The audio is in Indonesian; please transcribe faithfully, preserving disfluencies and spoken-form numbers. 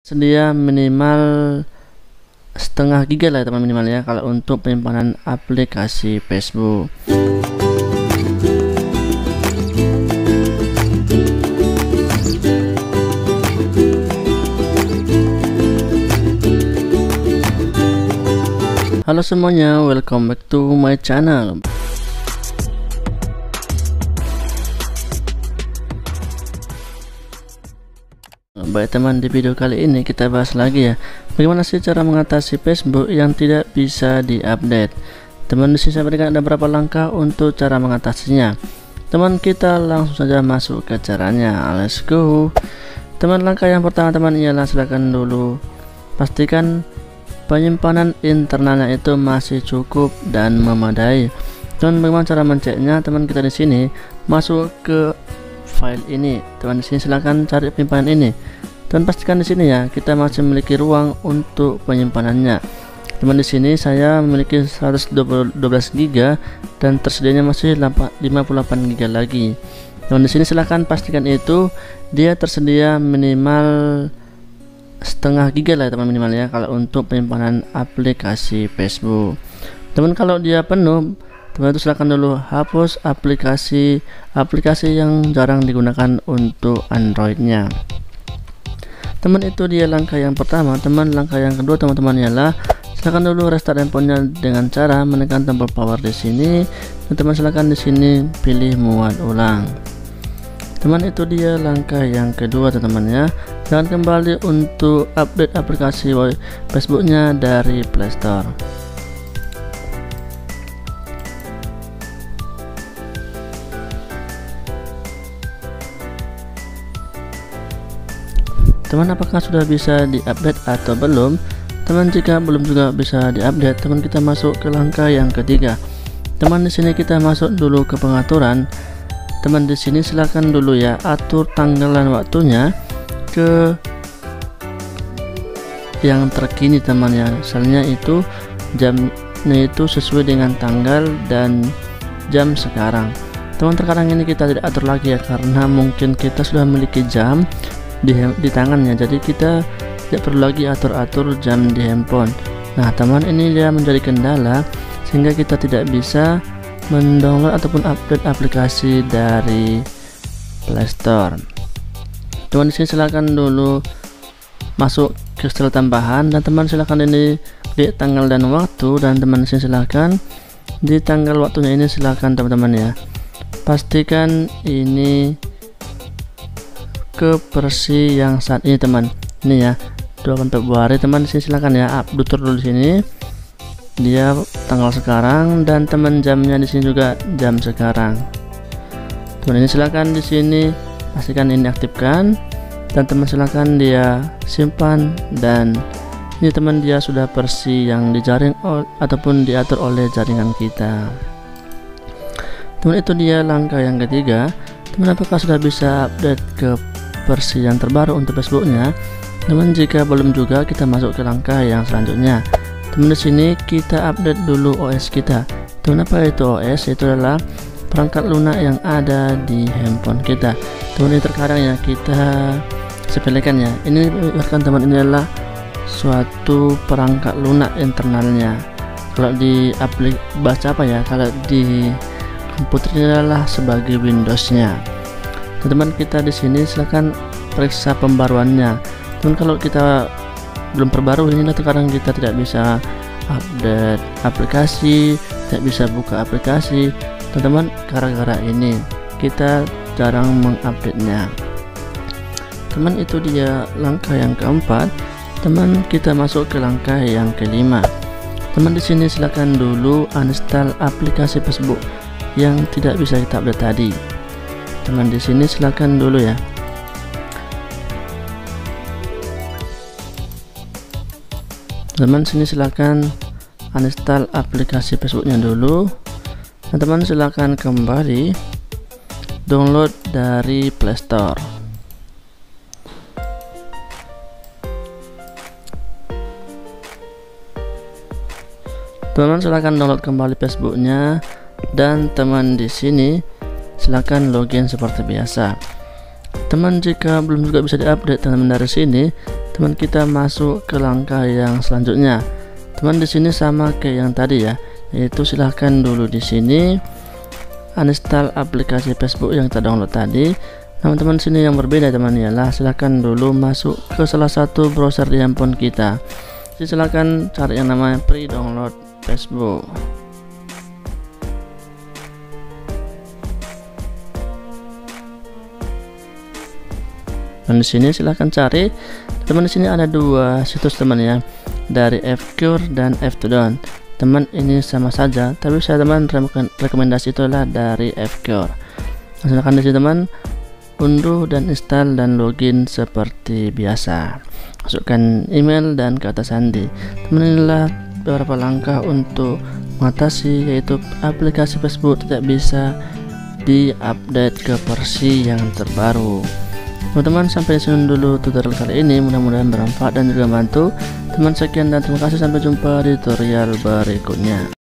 Sedia minimal setengah giga lah ya teman, minimal ya kalau untuk penyimpanan aplikasi Facebook. Halo semuanya, welcome back to my channel. Baik teman, di video kali ini kita bahas lagi ya, bagaimana sih cara mengatasi Facebook yang tidak bisa diupdate. Teman, di sini saya berikan ada beberapa langkah untuk cara mengatasinya. Teman, kita langsung saja masuk ke caranya. Let's go. Teman, langkah yang pertama teman ialah silakan dulu pastikan penyimpanan internalnya itu masih cukup dan memadai. Teman, bagaimana cara menceknya? Teman, kita di sini masuk ke file ini. Teman, di sini silakan cari penyimpanan ini. Dan pastikan di sini ya kita masih memiliki ruang untuk penyimpanannya. Teman, di sini saya memiliki seratus dua belas giga dan tersedianya masih lima puluh delapan giga lagi. Teman, di sini silahkan pastikan itu dia tersedia minimal setengah giga lah ya teman, minimal ya kalau untuk penyimpanan aplikasi Facebook. Teman, kalau dia penuh, teman itu silahkan dulu hapus aplikasi aplikasi yang jarang digunakan untuk Androidnya. Teman, itu dia langkah yang pertama. Teman, langkah yang kedua teman-teman ialah silakan dulu restart handphonenya dengan cara menekan tombol power di sini. Dan teman silakan di sini pilih muat ulang. Teman, itu dia langkah yang kedua teman-teman ya. Jangan kembali untuk update aplikasi Facebooknya dari Play Store. Teman, apakah sudah bisa diupdate atau belum? Teman, jika belum juga bisa diupdate, teman kita masuk ke langkah yang ketiga. Teman, di sini kita masuk dulu ke pengaturan. Teman, di sini silakan dulu ya atur tanggalan waktunya ke yang terkini teman ya. Misalnya itu jamnya itu sesuai dengan tanggal dan jam sekarang. Teman, terkadang ini kita tidak atur lagi ya karena mungkin kita sudah memiliki jam Di, di tangannya, jadi kita tidak perlu lagi atur-atur jam di handphone. Nah teman, ini dia menjadi kendala sehingga kita tidak bisa mendownload ataupun update aplikasi dari Play Store. Teman, di sini silakan dulu masuk ke setel tambahan dan teman silakan ini di tanggal dan waktu, dan teman di sini silakan di tanggal waktunya ini silakan teman-teman ya pastikan ini ke versi yang saat ini teman. Ini ya dua puluh Februari teman, di sini silakan ya update dulu di sini dia tanggal sekarang dan teman jamnya di sini juga jam sekarang. Teman, ini silakan di sini pastikan ini aktifkan dan teman silakan dia simpan, dan ini teman dia sudah versi yang dijaring ataupun diatur oleh jaringan kita. Teman, itu dia langkah yang ketiga. Teman, apakah sudah bisa update ke versi yang terbaru untuk Facebooknya? Teman, jika belum juga kita masuk ke langkah yang selanjutnya. Teman, di sini kita update dulu O S kita. Teman, apa itu O S? Itu adalah perangkat lunak yang ada di handphone kita. Teman, ini terkadang ya kita sepelekan ya. Ini bahkan teman, ini adalah suatu perangkat lunak internalnya. Kalau di aplik baca apa ya? Kalau di komputernya adalah sebagai Windowsnya. Teman, kita di sini silakan periksa pembaruannya. Teman, kalau kita belum perbarui ini terkadang kita tidak bisa update aplikasi, tidak bisa buka aplikasi. Teman-teman, gara-gara ini kita jarang mengupdate-nya. Teman, itu dia langkah yang keempat. Teman, kita masuk ke langkah yang kelima. Teman, di sini silakan dulu uninstall aplikasi Facebook yang tidak bisa kita update tadi. Teman, di sini silakan dulu ya. Teman, sini silakan uninstall aplikasi Facebooknya dulu. Dan teman silakan kembali download dari Play Store. Teman silakan download kembali Facebooknya dan teman di sini silakan login seperti biasa. Teman, jika belum juga bisa diupdate teman dari sini, teman kita masuk ke langkah yang selanjutnya. Teman di sini sama kayak yang tadi ya, yaitu silahkan dulu di sini uninstall aplikasi Facebook yang kita download tadi. Namun teman sini yang berbeda teman ialah silahkan dulu masuk ke salah satu browser di handphone kita. Jadi silahkan cari yang namanya free download Facebook. Dan di sini silahkan cari. Teman di sini ada dua situs teman ya, dari Fcure dan F two Down. Teman ini sama saja, tapi saya teman rekomendasi itulah dari Fcure. Silahkan di sini teman unduh dan install dan login seperti biasa. Masukkan email dan kata sandi. Teman, inilah beberapa langkah untuk mengatasi yaitu aplikasi Facebook tidak bisa diupdate ke versi yang terbaru. Teman-teman, sampai di sini dulu tutorial kali ini, mudah-mudahan bermanfaat dan juga membantu. Teman, sekian dan terima kasih, sampai jumpa di tutorial berikutnya.